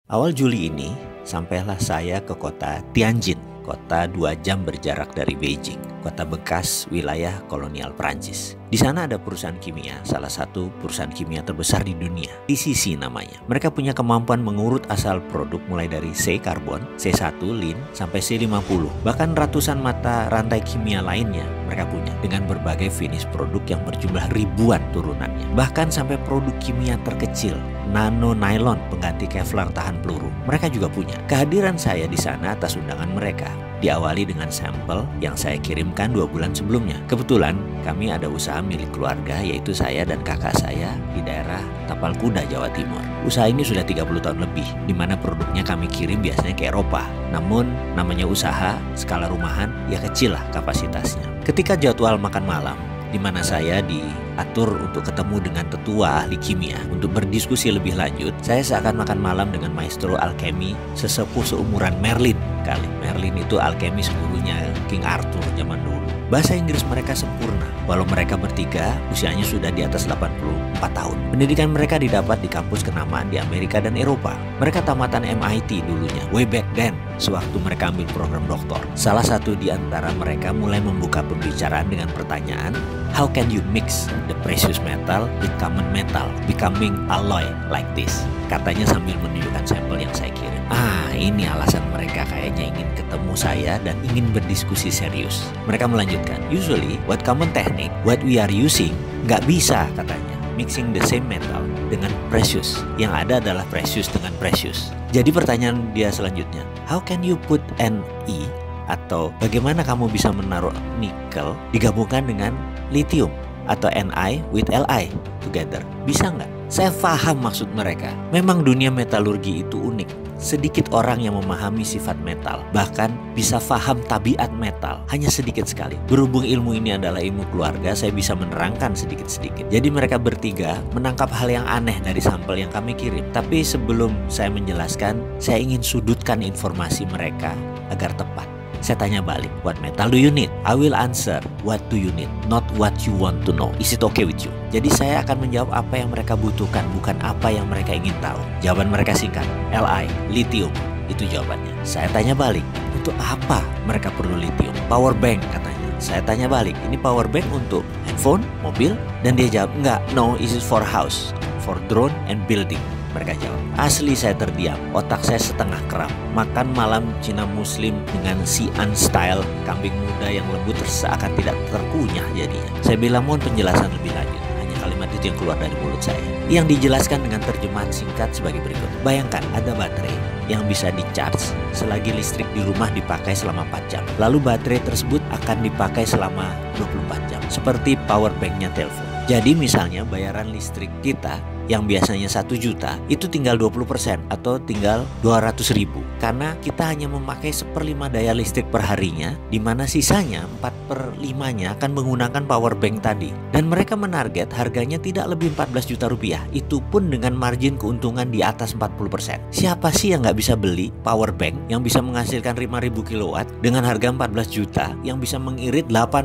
Awal Juli ini, sampailah saya ke kota Tianjin, kota 2 jam berjarak dari Beijing, kota bekas wilayah kolonial Prancis. Di sana ada perusahaan kimia, salah satu perusahaan kimia terbesar di dunia, TCC namanya. Mereka punya kemampuan mengurut asal produk mulai dari C-karbon, C1, lin, sampai C50. Bahkan ratusan mata rantai kimia lainnya mereka punya dengan berbagai finish produk yang berjumlah ribuan turunannya. Bahkan sampai produk kimia terkecil, nano nylon pengganti Kevlar tahan peluru, mereka juga punya. Kehadiran saya di sana atas undangan mereka diawali dengan sampel yang saya kirimkan 2 bulan sebelumnya. Kebetulan kami ada usaha milik keluarga, yaitu saya dan kakak saya di daerah Tapal Kuda, Jawa Timur. Usaha ini sudah 30 tahun lebih, di mana produknya kami kirim biasanya ke Eropa. Namun namanya usaha skala rumahan, ya kecil lah kapasitasnya. Ketika jadwal makan malam, di mana saya diatur untuk ketemu dengan tetua ahli kimia untuk berdiskusi lebih lanjut, saya seakan makan malam dengan maestro alkemi sesepuh seumuran Merlin kali. Merlin itu alkemis gurunya King Arthur zaman dulu. Bahasa Inggris mereka sempurna, walau mereka bertiga usianya sudah di atas 84 tahun. Pendidikan mereka didapat di kampus kenamaan di Amerika dan Eropa. Mereka tamatan MIT dulunya, way back then, sewaktu mereka ambil program doktor. Salah satu di antara mereka mulai membuka pembicaraan dengan pertanyaan, how can you mix the precious metal with common metal, becoming alloy like this? Katanya sambil menunjukkan sampel yang saya kirim. Ini alasan mereka kayaknya ingin ketemu saya dan ingin berdiskusi serius. Mereka melanjutkan, usually what common technique, what we are using, nggak bisa katanya mixing the same metal dengan precious. Yang ada adalah precious dengan precious. Jadi pertanyaan dia selanjutnya, how can you put Ne atau bagaimana kamu bisa menaruh nikel digabungkan dengan lithium atau Ni with Li together? Bisa nggak? Saya paham maksud mereka. Memang dunia metalurgi itu unik. Sedikit orang yang memahami sifat metal, bahkan bisa paham tabiat metal, hanya sedikit sekali. Berhubung ilmu ini adalah ilmu keluarga, saya bisa menerangkan sedikit-sedikit. Jadi mereka bertiga menangkap hal yang aneh dari sampel yang kami kirim. Tapi sebelum saya menjelaskan, saya ingin sudutkan informasi mereka agar tepat. Saya tanya balik, what metal do you need? I will answer, what do you need? Not what you want to know. Is it okay with you? Jadi saya akan menjawab apa yang mereka butuhkan, bukan apa yang mereka ingin tahu. Jawaban mereka singkat, Li, lithium. Itu jawabannya. Saya tanya balik, untuk apa mereka perlu lithium? Power bank katanya. Saya tanya balik, ini power bank untuk handphone, mobil? Dan dia jawab, enggak, no, this is for house, for drone and building. Mereka jawab. Asli saya terdiam, otak saya setengah kram. Makan malam Cina Muslim dengan Xi'an style, kambing muda yang lembut seakan tidak terkunyah jadinya. Saya bilang mohon penjelasan lebih lanjut. Hanya kalimat itu yang keluar dari mulut saya, yang dijelaskan dengan terjemahan singkat sebagai berikut. Bayangkan ada baterai yang bisa di-charge selagi listrik di rumah dipakai selama 4 jam. Lalu baterai tersebut akan dipakai selama 24 jam, seperti power banknya telepon. Jadi misalnya bayaran listrik kita yang biasanya 1 juta itu tinggal 20% atau tinggal 200 ribu, karena kita hanya memakai 1/5 daya listrik per harinya, di mana sisanya 4/5-nya akan menggunakan power bank tadi. Dan mereka menarget harganya tidak lebih 14 juta rupiah, itu pun dengan margin keuntungan di atas 40%. Siapa sih yang nggak bisa beli power bank yang bisa menghasilkan 5.000 kilowatt dengan harga 14 juta yang bisa mengirit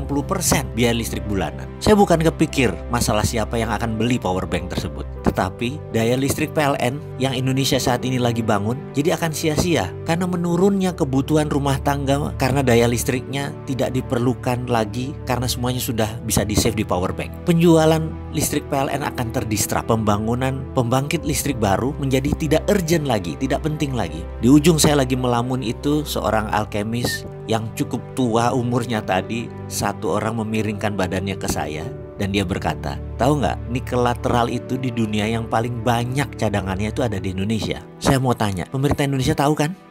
80% biaya listrik bulanan? Saya bukan kepikir masalah siapa yang akan beli power bank tersebut, tetapi daya listrik PLN yang Indonesia saat ini lagi bangun jadi akan sia-sia karena menurunnya kebutuhan rumah tangga, karena daya listriknya tidak diperlukan lagi karena semuanya sudah bisa di-save di power bank. Penjualan listrik PLN akan terdistrap, pembangunan pembangkit listrik baru menjadi tidak urgent lagi, tidak penting lagi. Di ujung saya lagi melamun itu seorang alkemis yang cukup tua umurnya tadi, satu orang memiringkan badannya ke saya. Dan dia berkata, tahu nggak, nikel lateral itu di dunia yang paling banyak cadangannya itu ada di Indonesia. Saya mau tanya, pemerintah Indonesia tahu kan?